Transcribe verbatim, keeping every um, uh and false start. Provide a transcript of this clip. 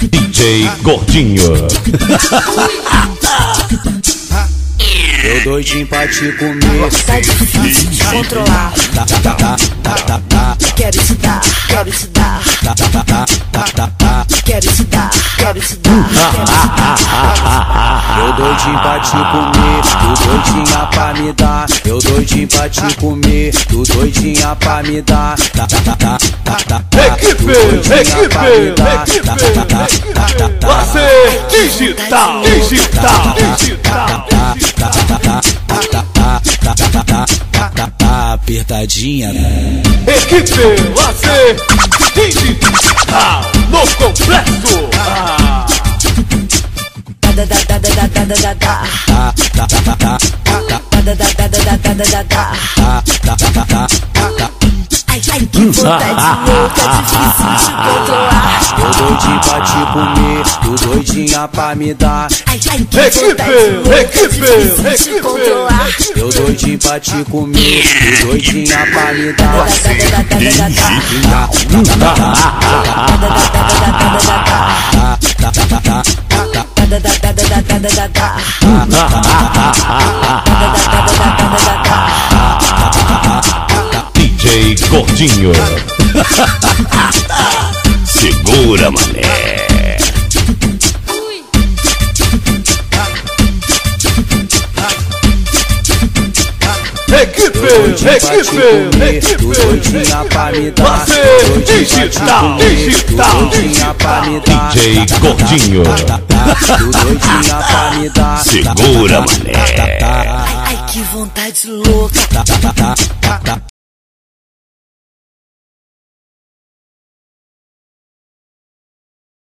D J Gordinho. Eu doidinho pra te comer. Tá difícil de controlar. Tá, tá, tá, tá, tá, tá. Quero te dar, quero te dar. Tá, tá, tá, tá, tá, tá, tá. Quero te dar, quero te dar. Eu doidinho pra te comer, tu doidinha pra me dar. Eu doidinho pra te comer, tu doidinha pra me dar. Tá, tá, tá, tá, tá, tá, tá. Equipe, equipe, equipe. Você digital, digital, digital. Apertadinha. Equipe, você digital no complexo. Da da da da da da da da da. Da da da da da da da da. Ai, ai, que vontade louca, difícil de controlar. Eu doidinho pra te comer, tu doidinha pra me dar. Ai, ai, que vontade louca, difícil de controlar. Eu doidinho pra te comer, tu doidinha pra me dar. D J Gordinho. Segura, mané. Equipe, equipe, equipe. Tu doidinha pra me dar. Você digital, digital. D J Gordinho. Tu doidinha pra me dar. Segura, mané. Ai, ai, que vontade louca.